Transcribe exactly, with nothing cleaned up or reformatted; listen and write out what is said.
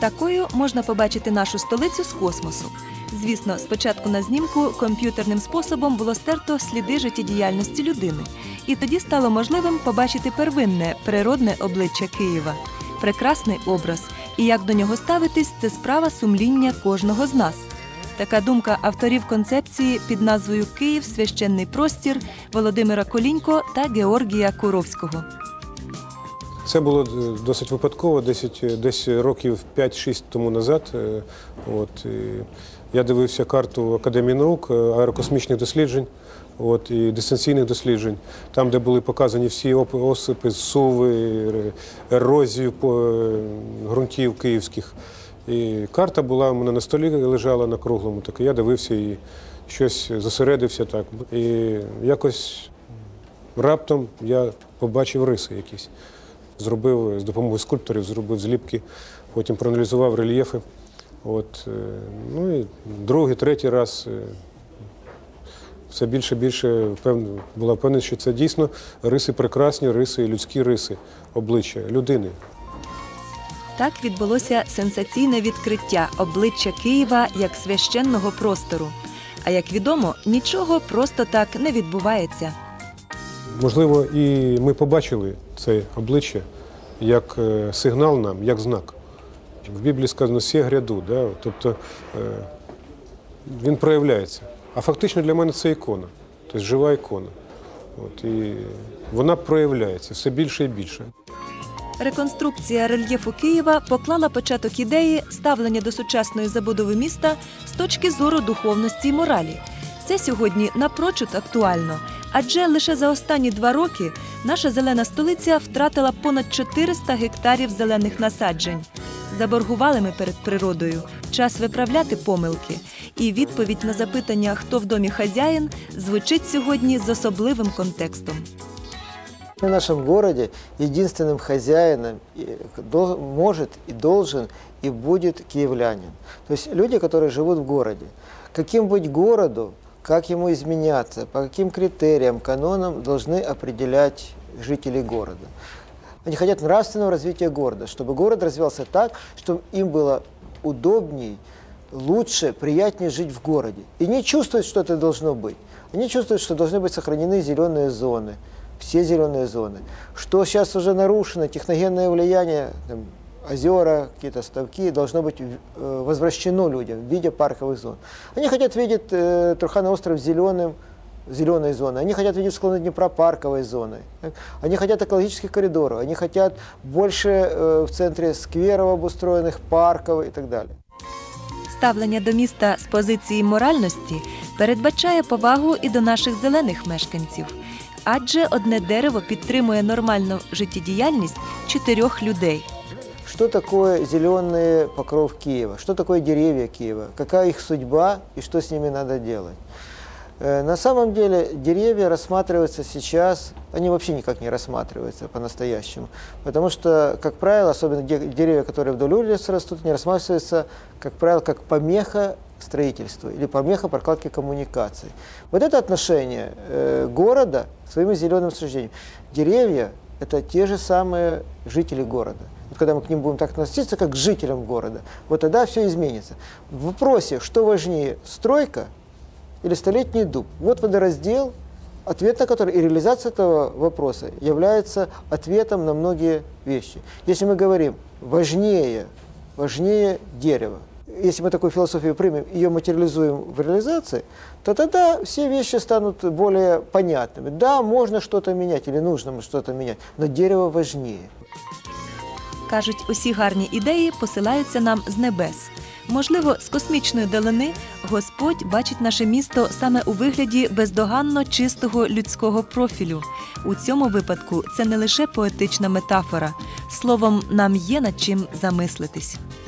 Такою можна побачити нашу столицю з космосу. Звісно, спочатку на знімку комп'ютерним способом було стерто сліди життєдіяльності людини. І тоді стало можливим побачити первинне, природне обличчя Києва. Прекрасний образ. І як до нього ставитись – це справа сумління кожного з нас. Така думка авторів концепції під назвою «Київ. Священний простір» Володимира Колінько та Георгія Куровського. Це було досить випадково, десь, десь років п'ять-шість тому назад. От, я дивився карту Академії наук, аерокосмічних досліджень от, і дистанційних досліджень, там, де були показані всі осипи, зсуви, ерозію ґрунтів київських. І карта була у мене на столі, лежала на круглому, так я дивився і щось зосередився так. І якось раптом я побачив риси якісь. Зробив, з допомогою скульпторів, зробив зліпки, потім проаналізував рельєфи. От, ну і другий, третій раз все більше і більше була впевнена, що це дійсно риси прекрасні, риси, людські риси, обличчя людини. Так відбулося сенсаційне відкриття обличчя Києва як священного простору. А як відомо, нічого просто так не відбувається. Можливо, і ми побачили це обличчя як сигнал нам, як знак. В Біблії сказано «сє гряду», да? Тобто він проявляється. А фактично для мене це ікона, тобто жива ікона. От, і вона проявляється все більше і більше. Реконструкція рельєфу Києва поклала початок ідеї ставлення до сучасної забудови міста з точки зору духовності і моралі. Це сьогодні напрочуд актуально, адже лише за останні два роки наша зелена столиця втратила понад чотириста гектарів зелених насаджень. Заборгували ми перед природою, час виправляти помилки. І відповідь на запитання «Хто в домі хазяїн» звучить сьогодні з особливим контекстом. В нашем городе единственным хозяином может и должен и будет киевлянин. То есть люди, которые живут в городе. Каким быть городу, как ему изменяться, по каким критериям, канонам должны определять жители города. Они хотят нравственного развития города, чтобы город развивался так, чтобы им было удобней, лучше, приятнее жить в городе. И не чувствуют, что это должно быть. Они чувствуют, что должны быть сохранены зеленые зоны. Все зеленые зоны. Что сейчас уже нарушено, техногенное влияние, там, озера, какие-то ставки, должно быть э, возвращено людям в виде парковых зон. Они хотят видеть э, Труханов остров зеленым, зеленой зоной. Они хотят видеть склоны Днепра парковой зоной. Так? Они хотят экологических коридоров. Они хотят больше э, в центре скверов обустроенных, парков и так далее. Ставлення до міста з позиції моральності передбачає повагу і до наших зелених мешканців. Адже одне дерево підтримує нормальну життєдіяльність чотирьох людей. Что такое зеленый покров Киева? Что такое деревья Киева? Какая их судьба и что с ними надо делать? На самом деле деревья рассматриваются сейчас, они вообще никак не рассматриваются по-настоящему. Потому что, как правило, особенно деревья, которые вдоль улиц растут, не рассматриваются, как правило, как помеха строительству или помеха прокладки коммуникаций. Вот это отношение э, города к своим зеленым насаждениям. Деревья – это те же самые жители города. Вот когда мы к ним будем так относиться, как к жителям города, вот тогда все изменится. В вопросе, что важнее – стройка или столетний дуб? Вот водораздел, ответ на который и реализация этого вопроса является ответом на многие вещи. Если мы говорим важнее, важнее дерево, если мы такую философию примем, ее материализуем в реализации, то тогда все вещи станут более понятными. Да, можно что-то менять или нужно что-то менять, но дерево важнее. Кажуть, усі гарні ідеї посилаються нам з небес. Можливо, з космічної далини Господь бачить наше місто саме у вигляді бездоганно чистого людського профілю. У цьому випадку це не лише поетична метафора. Словом, нам є над чим замислитись.